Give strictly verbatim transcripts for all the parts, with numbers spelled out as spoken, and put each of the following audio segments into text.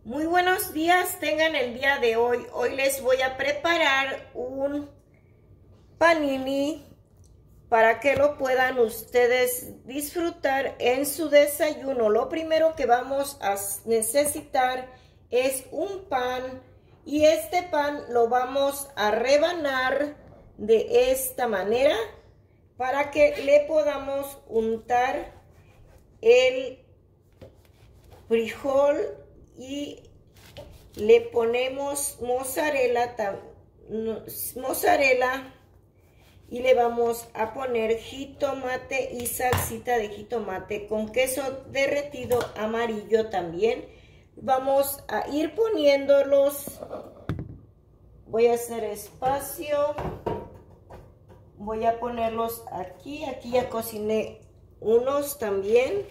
Muy buenos días tengan el día de hoy. Hoy les voy a preparar un panini para que lo puedan ustedes disfrutar en su desayuno. Lo primero que vamos a necesitar es un pan y este pan lo vamos a rebanar de esta manera para que le podamos untar el frijol y le ponemos mozzarella, mozzarella y le vamos a poner jitomate y salsita de jitomate con queso derretido amarillo también. Vamos a ir poniéndolos. Voy a hacer espacio. Voy a ponerlos aquí. Aquí ya cociné unos también.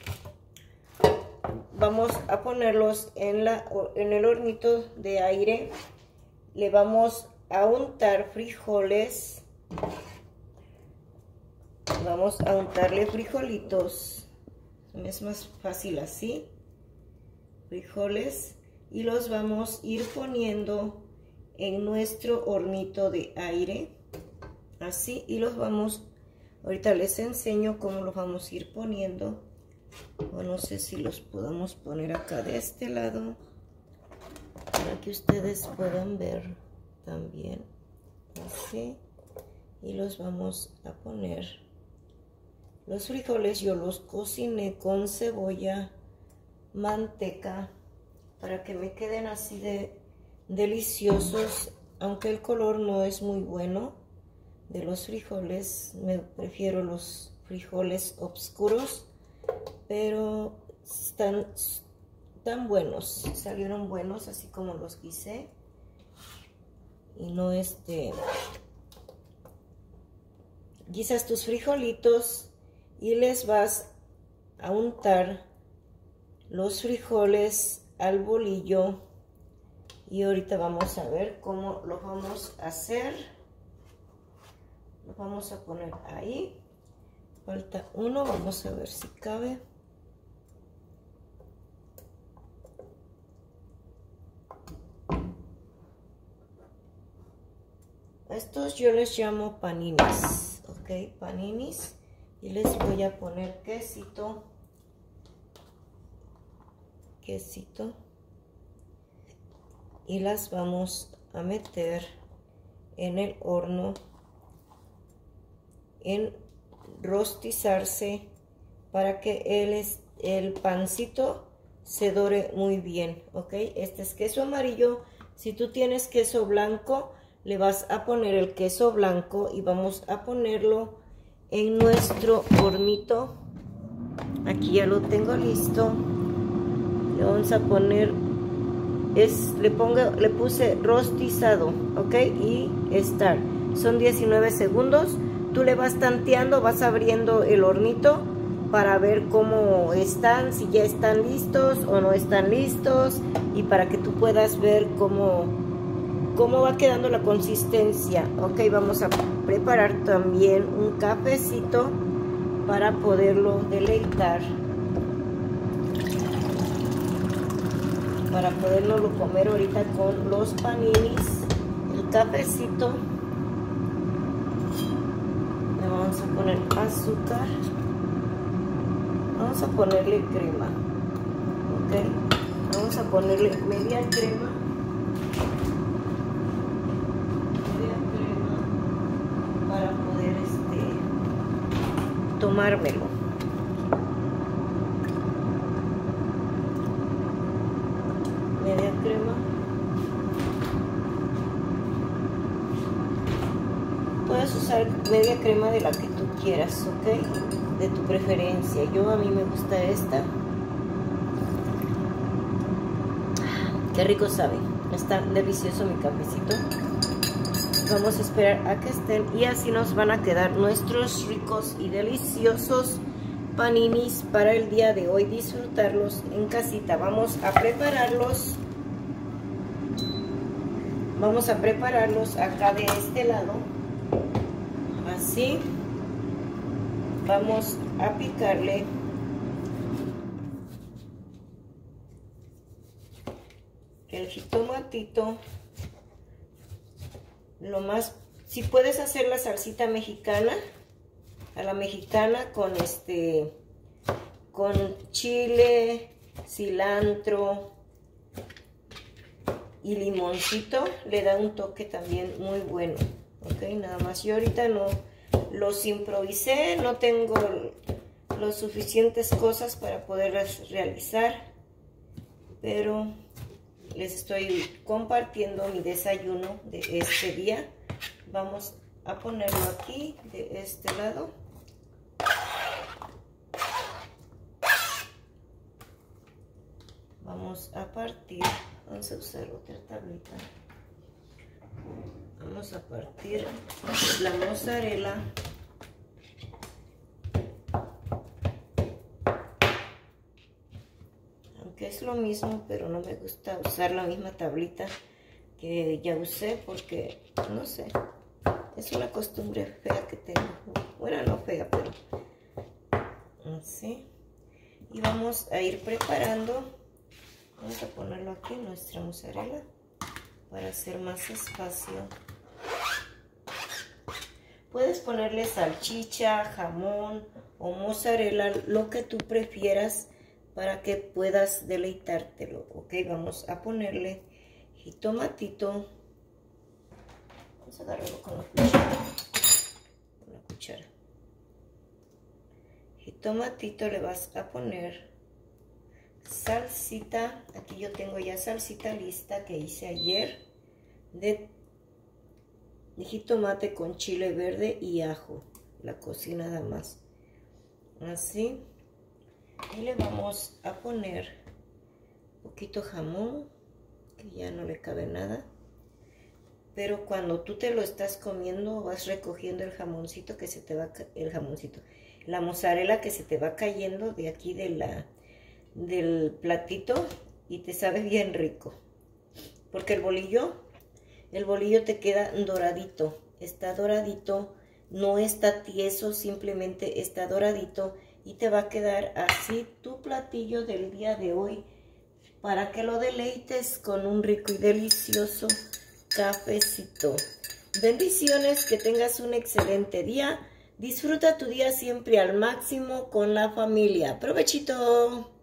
Vamos a ponerlos en, la, en el hornito de aire. Le vamos a untar frijoles. Vamos a untarle frijolitos. Es más fácil así. Frijoles. Y los vamos a ir poniendo en nuestro hornito de aire. Así. Y los vamos. Ahorita les enseño cómo los vamos a ir poniendo. O no sé si los podamos poner acá de este lado para que ustedes puedan ver también así. Y los vamos a poner. Los frijoles yo los cociné con cebolla, manteca, para que me queden así de deliciosos, aunque el color no es muy bueno de los frijoles. Me prefiero los frijoles oscuros, pero están tan buenos, salieron buenos así como los guisé. Y no este, guisas tus frijolitos y les vas a untar los frijoles al bolillo. Y ahorita vamos a ver cómo lo vamos a hacer. Lo vamos a poner ahí. Falta uno, vamos a ver si cabe. Estos yo les llamo paninis, ok, paninis. Y les voy a poner quesito. Quesito. Y las vamos a meter en el horno en rostizarse para que el, el pancito se dore muy bien, ok. Este es queso amarillo. Si tú tienes queso blanco, le vas a poner el queso blanco y vamos a ponerlo en nuestro hornito. Aquí ya lo tengo listo. Le vamos a poner, es, le, pongo, le puse rostizado, ok, y estar. Son diecinueve segundos. Tú le vas tanteando, vas abriendo el hornito para ver cómo están, si ya están listos o no están listos, y para que tú puedas ver cómo, cómo va quedando la consistencia. Ok, vamos a preparar también un cafecito para poderlo deleitar, para poderlo comer ahorita con los paninis. El cafecito. Vamos a poner azúcar, vamos a ponerle crema, ok, vamos a ponerle media crema, media crema para poder este, tomármelo. Media crema. Puedes usar media crema de la que tú quieras, ok, de tu preferencia. Yo a mí me gusta esta. Qué rico sabe, está delicioso mi cafecito. Vamos a esperar a que estén y así nos van a quedar nuestros ricos y deliciosos paninis para el día de hoy. Disfrutarlos en casita. Vamos a prepararlos. Vamos a prepararlos acá de este lado. Así. Vamos a picarle el jitomatito, lo más, si puedes hacer la salsita mexicana, a la mexicana con este, con chile, cilantro y limoncito, le da un toque también muy bueno. Ok, nada más. Yo ahorita no los improvisé, no tengo las suficientes cosas para poderlas realizar, pero les estoy compartiendo mi desayuno de este día. Vamos a ponerlo aquí de este lado. Vamos a partir, vamos a usar otra tablita. Vamos a partir la mozzarella. Aunque es lo mismo, pero no me gusta usar la misma tablita que ya usé porque, no sé, es una costumbre fea que tengo. Bueno, no fea, pero así. Y vamos a ir preparando. Vamos a ponerlo aquí, nuestra mozzarella, para hacer más espacio. Puedes ponerle salchicha, jamón o mozzarella, lo que tú prefieras para que puedas deleitártelo. Ok, vamos a ponerle jitomatito. Vamos a agarrarlo con la cuchara. Con la cuchara. Jitomatito le vas a poner salsita. Aquí yo tengo ya salsita lista que hice ayer de, de jitomate con chile verde y ajo. La cocí nada más. Así. Y le vamos a poner un poquito jamón, que ya no le cabe nada. Pero cuando tú te lo estás comiendo, vas recogiendo el jamoncito que se te va, el jamoncito, la mozzarella que se te va cayendo de aquí de la, del platito y te sabe bien rico. Porque el bolillo, el bolillo te queda doradito, está doradito, no está tieso, simplemente está doradito. Y te va a quedar así tu platillo del día de hoy para que lo deleites con un rico y delicioso cafecito. Bendiciones, que tengas un excelente día. Disfruta tu día siempre al máximo con la familia. ¡Provechito!